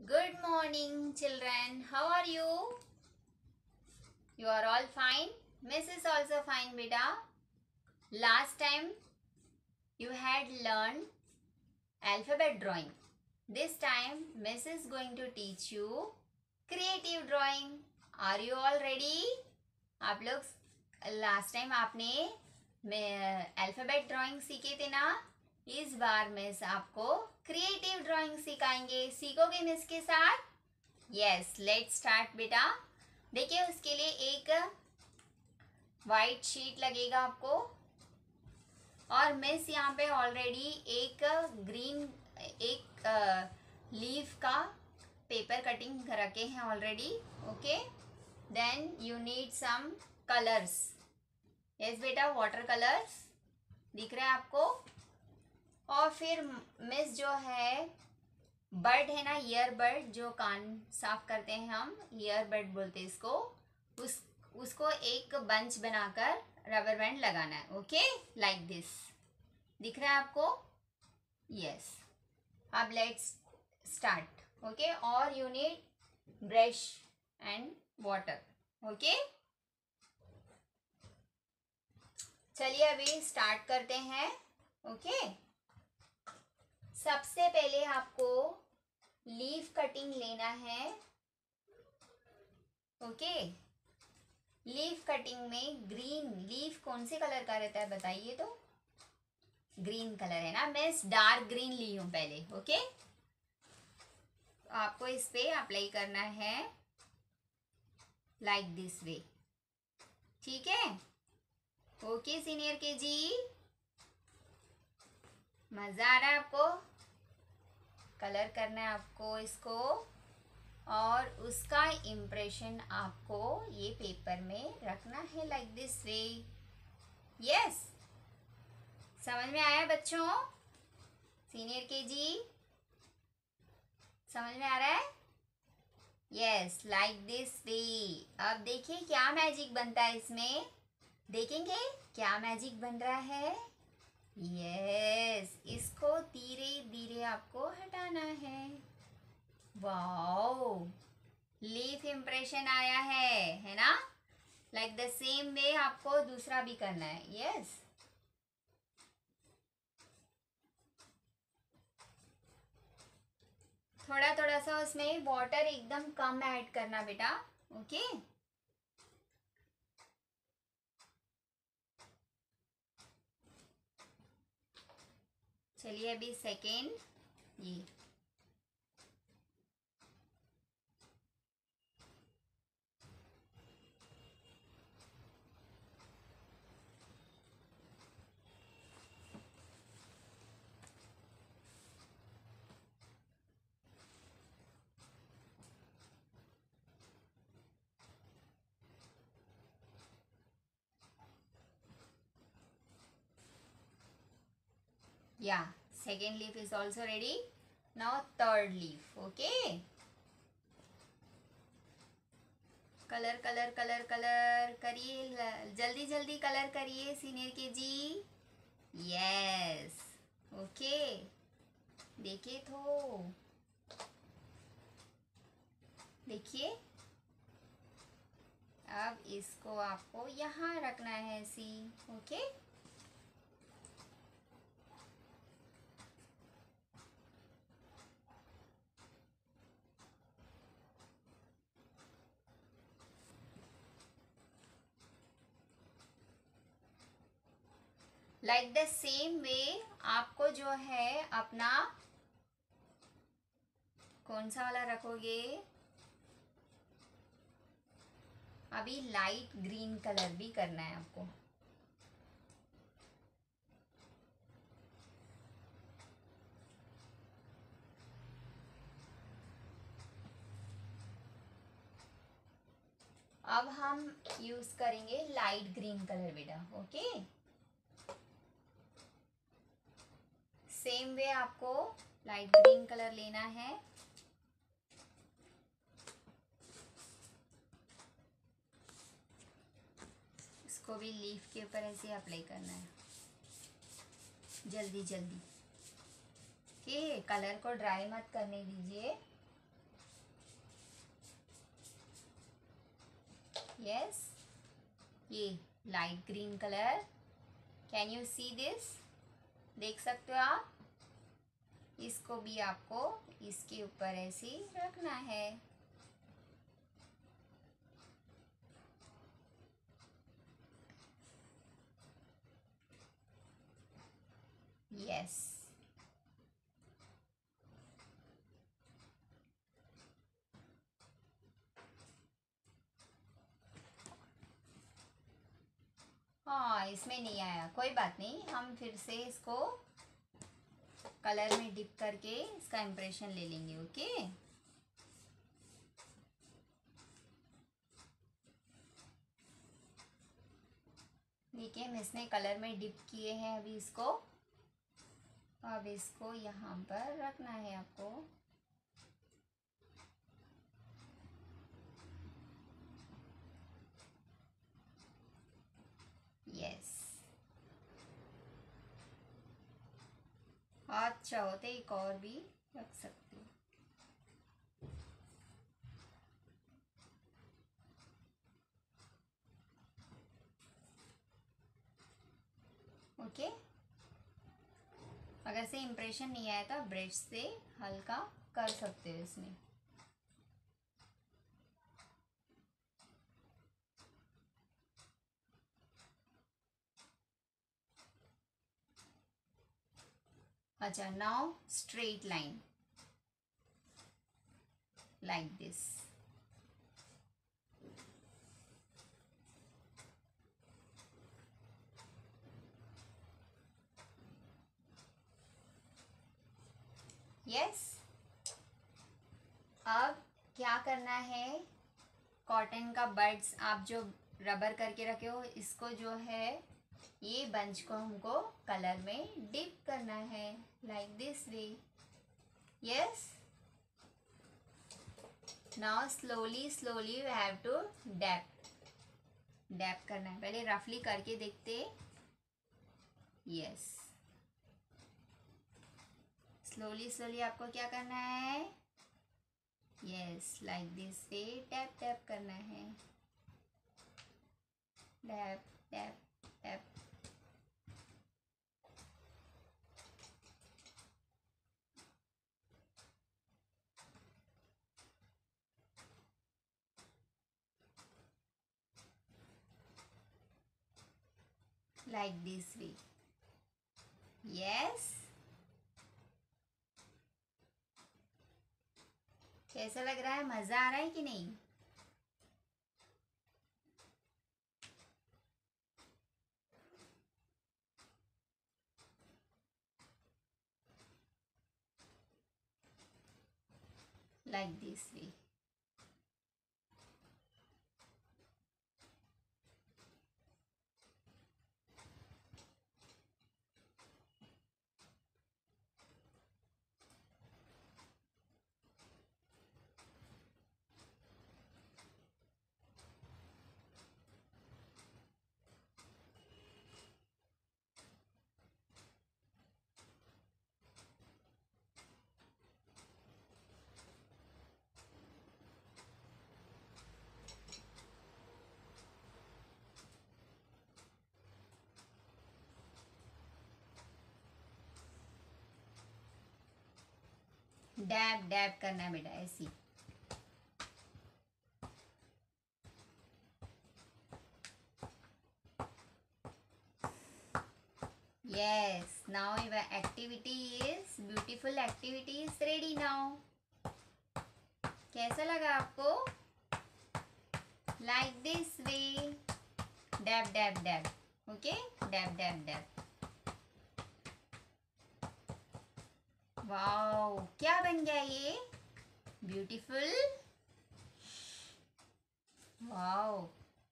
Good morning, children. How are you? You are all fine? Miss is also fine, beta. Last time you had learned alphabet drawing. This time Miss is going to teach you creative drawing. Are you all ready? आप लोग last time आपने alphabet drawing सीखे थे ना. इस बार miss आपको creative drawing सिखाएंगे. सीखोगे मिस के साथ? यस, लेट्स स्टार्ट बेटा. देखिए उसके लिए एक वाइट शीट लगेगा आपको और मिस यहाँ पे ऑलरेडी एक ग्रीन लीफ का पेपर कटिंग रखे हैं already. Okay, then you need some colours. Yes बेटा, वाटर कलर्स दिख रहा है आपको. और फिर मिस जो है बर्ड है ना, ईयर बर्ड, जो कान साफ करते हैं हम, ईयर बर्ड बोलते हैं इसको. उसको एक बंच बनाकर रबर बैंड लगाना है. Okay, like this. दिख रहा है आपको? यस. अब लेट्स स्टार्ट. ओके, और you need brush and water. Okay, चलिए अभी स्टार्ट करते हैं. ओके, सबसे पहले आपको लीफ कटिंग लेना है. ओके, लीफ कटिंग में ग्रीन लीफ कौन से कलर का रहता है बताइए तो? ग्रीन कलर है ना. मैं डार्क ग्रीन ली हूं पहले. ओके, आपको इस पे अप्लाई करना है लाइक दिस वे. ठीक है? ओके सीनियर के जी, मजा आ रहा है आपको? कलर करना है आपको इसको और उसका इम्प्रेशन आपको ये पेपर में रखना है लाइक दिस वे. यस, समझ में आया बच्चों? सीनियर के जी, समझ में आ रहा है? Yes, like this way. अब देखिए क्या मैजिक बनता है इसमें. देखेंगे क्या मैजिक बन रहा है. यस, इसको धीरे धीरे आपको हटाना है. वाओ, लीफ इम्प्रेशन आया है ना. लाइक द सेम वे आपको दूसरा भी करना है. यस, थोड़ा थोड़ा सा उसमें वाटर एकदम कम ऐड करना बेटा. ओके, चलिए अभी सेकेंड ये. Yeah, second leaf is also ready. Now third leaf. Okay, colour colour colour colour करिए, जल्दी जल्दी कलर करिए सीनियर के जी. यस. ओके, देखिए तो, देखिए अब इसको आपको यहाँ रखना है see. Okay, like the same way आपको जो है अपना कौन सा वाला रखोगे. अभी लाइट ग्रीन कलर भी करना है आपको. अब हम यूज करेंगे लाइट ग्रीन कलर बेटा. ओके, सेम वे आपको लाइट ग्रीन कलर लेना है. इसको भी लीफ के ऊपर ऐसे अप्लाई करना है जल्दी जल्दी. ओके, कलर को ड्राई मत करने दीजिए. यस, ये light green colour, can you see this? देख सकते हो आप? इसको भी आपको इसके ऊपर ऐसे ही रखना है। यस, हाँ इसमें नहीं आया, कोई बात नहीं, हम फिर से इसको कलर में डिप करके इसका इम्प्रेशन ले लेंगे। ओके, देखिए हम इसने कलर में डिप किए हैं अभी इसको। अब इसको यहाँ पर रखना है आपको। यस, अच्छा होते एक और भी रख सकते हो। ओके, अगर से इम्प्रेशन नहीं आया तो ब्रश से हल्का कर सकते हो इसमें। अच्छा, now straight line like this. Yes, अब क्या करना है, कॉटन का बड्स आप जो रबर करके रखे हो, इसको जो है ये बंच को हमको कलर में डिप करना है like this way. Yes, now slowly slowly you have to dab dab करना है। पहले रफली करके देखते। यस, स्लोली स्लोली आपको क्या करना है? Yes, like this way tap tap करना है, tap tap tap. like this way. Yes, कैसा लग रहा है? मजा आ रहा है कि नहीं? like this way. Dab dab करना है बेटा, ऐसी। Yes, now your activity is beautiful activity is ready now. कैसा लगा आपको? Like this way. Dab dab dab. Okay? Dab dab dab. Wow, क्या बन गया ये? Beautiful. Wow,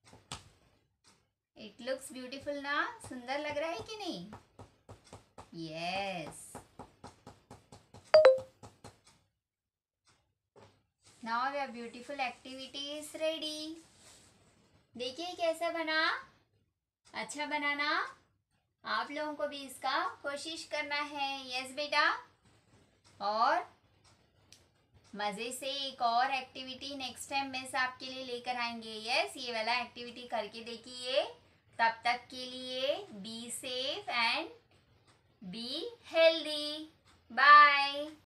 it looks beautiful ना? सुंदर लग रहा है कि नहीं? Yes, now your beautiful activity is ready. देखिए कैसा बना? अच्छा बना ना? आप लोगों को भी इसका कोशिश करना है। यस बेटा, और मज़े से एक और एक्टिविटी नेक्स्ट टाइम मिस आपके लिए लेकर आएंगे। यस, ये वाला एक्टिविटी करके देखिए। तब तक के लिए be safe and be healthy. Bye.